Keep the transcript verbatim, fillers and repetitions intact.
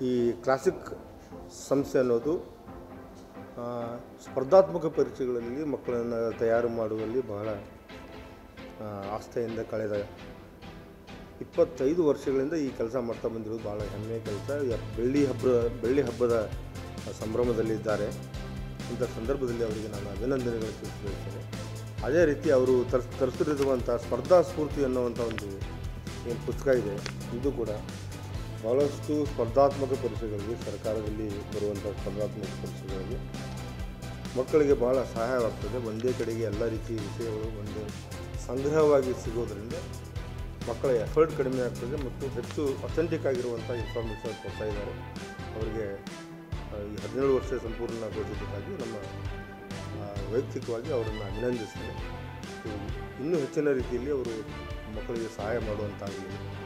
ಈ ಕ್ಲಾಸಿಕ್ ಸಂಸ್ಥೆ ಅನ್ನೋದು ಸ್ಪರ್ಧಾತ್ಮಕ ಪರೀಕ್ಷೆಗಳಲ್ಲಿ ಮಕ್ಕಳನ್ನು ತಯಾರು ಮಾಡುವಲ್ಲಿ ಬಹಳ ಆಸ್ಥೆಯಿಂದ ಕಳೆದ ಇಪ್ಪತ್ತೈದು ವರ್ಷಗಳಿಂದ ಈ ಕೆಲಸ ಮಾಡ್ತಾ ಬಂದಿರೋದು ಭಾಳ ಹೆಮ್ಮೆಯ ಕೆಲಸ. ಬೆಳ್ಳಿ ಹಬ್ಬ ಬೆಳ್ಳಿ ಹಬ್ಬದ ಸಂಭ್ರಮದಲ್ಲಿದ್ದಾರೆ. ಇಂಥ ಸಂದರ್ಭದಲ್ಲಿ ಅವರಿಗೆ ನಾನು ಅಭಿನಂದನೆಗಳು ತಿಳಿಸಬಯಸ್ತೇನೆ. ಅದೇ ರೀತಿ ಅವರು ತರ್ಸ್ ತರಿಸಿರುವಂಥ ಸ್ಪರ್ಧಾ ಸ್ಫೂರ್ತಿ ಅನ್ನುವಂಥ ಒಂದು ಏನು ಪುಸ್ತಕ ಇದೆ, ಇದು ಕೂಡ ಭಾಳಷ್ಟು ಸ್ಪರ್ಧಾತ್ಮಕ ಪರೀಕ್ಷೆಗಳಿಗೆ, ಸರ್ಕಾರದಲ್ಲಿ ಬರುವಂಥ ಸ್ಪರ್ಧಾತ್ಮಕ ಪರೀಕ್ಷೆಗಳಿಗೆ ಮಕ್ಕಳಿಗೆ ಭಾಳ ಸಹಾಯವಾಗ್ತದೆ. ಒಂದೇ ಕಡೆಗೆ ಎಲ್ಲ ರೀತಿಯ ವಿಷಯಗಳು ಒಂದೇ ಸಂಗ್ರಹವಾಗಿ ಸಿಗೋದರಿಂದ ಮಕ್ಕಳ ಎಫರ್ಟ್ ಕಡಿಮೆ ಆಗ್ತದೆ ಮತ್ತು ಹೆಚ್ಚು ಅಥೆಂಟಿಕ್ ಆಗಿರುವಂಥ ಇನ್ಫಾರ್ಮೇಷನ್ ಕೊಡ್ತಾ ಇದ್ದಾರೆ. ಅವರಿಗೆ ಈ ಹದಿನೇಳು ವರ್ಷ ಸಂಪೂರ್ಣಗೊಳಿಸಿದ್ದಕ್ಕಾಗಿ ನಮ್ಮ ವೈಯಕ್ತಿಕವಾಗಿ ಅವರನ್ನು ಅಭಿನಂದಿಸ್ತೇನೆ. ಇನ್ನೂ ಹೆಚ್ಚಿನ ರೀತಿಯಲ್ಲಿ ಅವರು ಮಕ್ಕಳಿಗೆ ಸಹಾಯ ಮಾಡುವಂತಾಗಲಿ.